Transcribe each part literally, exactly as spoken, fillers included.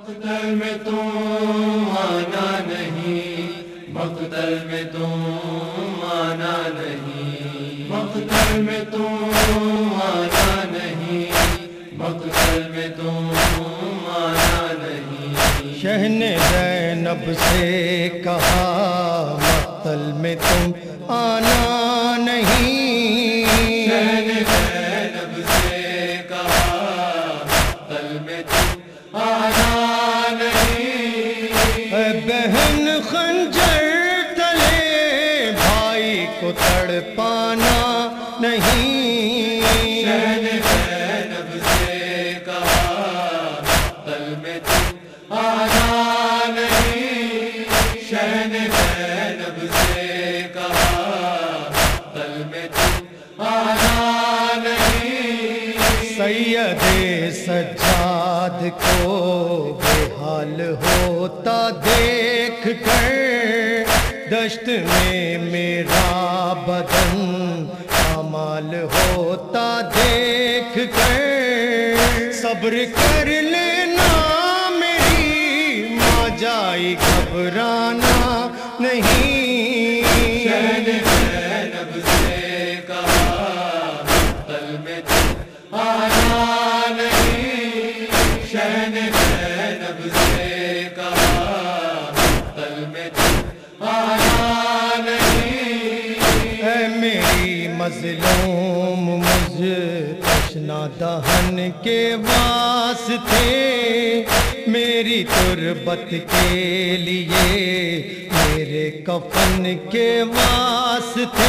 مقتل میں تم آنا نہیں، مقتل میں تم آنا نہیں، مقتل میں تم آنا نہیں، مقتل میں تم آنا نہیں۔ شہن زینب سے کہا مقتل میں تم آنا نہیں، شہن زینب سے کہا مقتل میں تم آنا نہیں۔ اے بہن خنجر تلے بھائی کو تڑپانا نہیں، شہن زینب سے کہا مقتل میں تم آنا نہیں، شہن زینب سے کہا مقتل میں تم آنا نہیں۔ سید سجاد کو بے حال ہوتا دیکھ کر دشت میں میرا بدن پامال ہوتا دیکھ کر صبر کر لینا میری ماں جائی گھبرانا نہیں، شہن زینب سے کہا مقتل میں تم آنا نہیں، شہن زینب سے کہا مقتل میں تم آنا نہیں۔ اے میری مظلوم مجھ تشنا دہن کے واسطے میری تربت کے لیے میرے کفن کے واسطے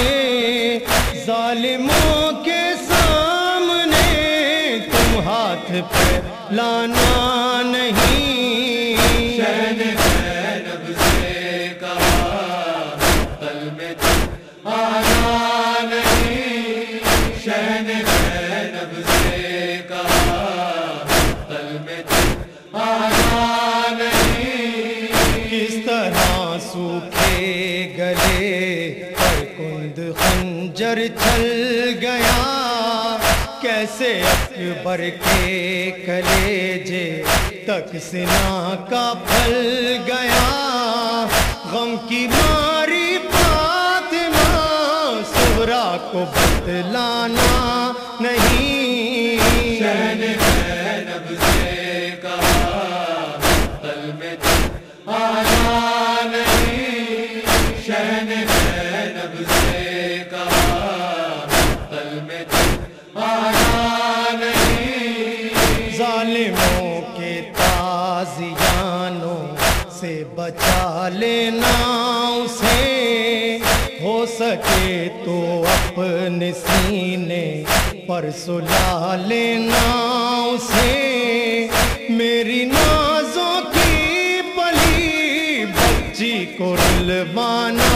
ظالموں کے سامنے تم ہاتھ پھیلانا نہیں، شہن زینب سے کہا مقتل میں تم آنا نہیں، شہن زینب سے کہا مقتل میں تم آنا نہیں۔ کس طرح سوکھے گلے پر کند خنجر چل گیا، کیسے اکبر کے کلیجے تک سنا کا پھل گیا، غم کی ماری فاطمہ سغرا کو بتلانا نہیں، شہن زینب سے کہا مقتل میں تم آنا نہیں، شہن زینب سے کہا مقتل میں تم آنا نہیں۔ ظالموں کے تازیانوں سے بچا لینا اسے، ہو سکے تو اپنے سینے پر سلا لینا اسے، میری نازوں کی پلی بچی کو رلوانا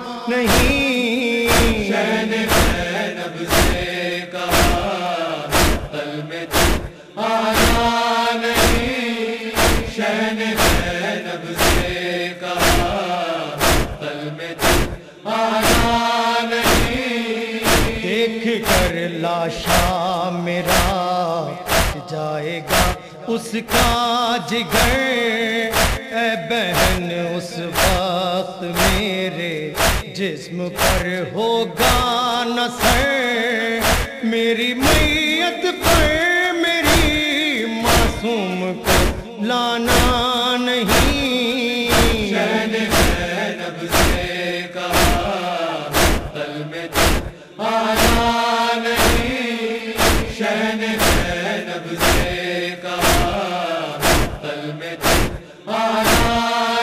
نہیں، شہن زینب سے کہا مقتل میں تم آنا نہیں، شہن زینب سے کہا مقتل میں تم آنا نہیں۔ دیکھ کر لاشا میرا جائے گا اس کا جگر، اے بہن اس وقت میرے جسم پر ہوگا نثر، میری میت پر میری معصوم کو لانا نہیں، شہن زینب سے کہا مقتل میں تم آنا نہیں، شہن زینب سے کہا مقتل میں تم آنا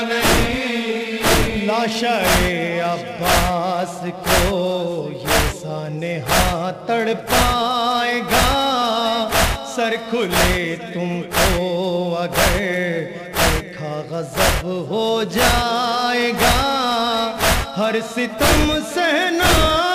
نہیں۔ لاشا عباس کو یہ سانحہ تڑ پائے گا، سر کھلے تم کو اگر دیکھا غضب ہو جائے گا، ہر ستم سہنا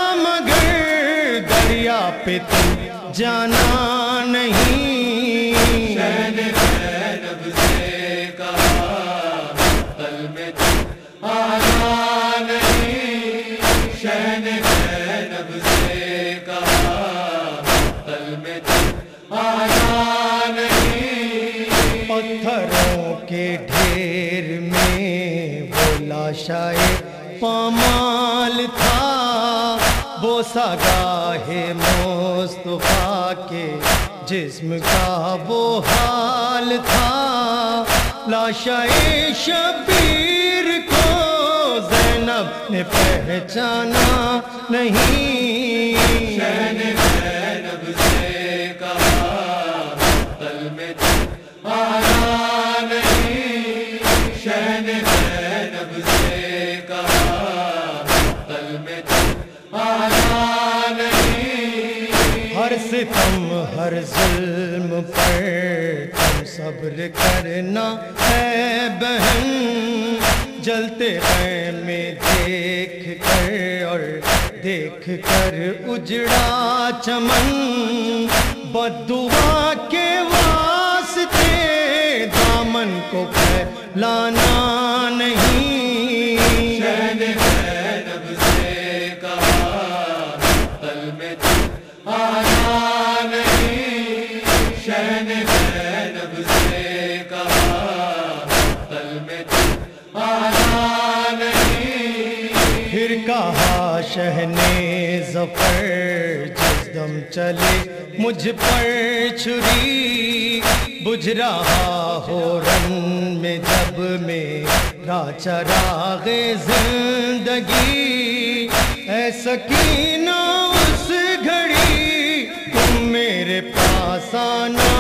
مگر دریا پہ تم جانا نہیں، شہن زینب سے کہا مقتل میں تم آنا نہیں، شہن زینب سے کہا مقتل میں تم آنا نہیں۔ پتھروں کے ڈھیر میں وہ لاشائے پامال تھا، بوسہ گاہ مصطفیٰ کے جسم کا وہ حال تھا۔ لاشائے شبیر کو زینب نے پہچانا نہیں، شہن زینب سے کہا مقتل میں تم آنا نہیں، شہن زینب سے کہا مقتل میں تم آنا نہیں۔ ہر ستم ہر ظلم پر تم صبر کرنا ہے بہن، جلتے خیمے دیکھ کر اور دیکھ کر اجڑا چمن، بددعا کے واسطے دامن کو پھیلانا نہیں، شہن زینب سے کہا مقتل میں تم آنا نہیں، شہن زینب سے کہا مقتل میں تم آنا نہیں۔ پھر کہا شہنے ظفر جس دم چلے مجھ پر چھری، بجھ رہا ہو رن میں جب میرا چراغ زندگی، اے سکینہ اس گھڑی تم میرے پاس آنا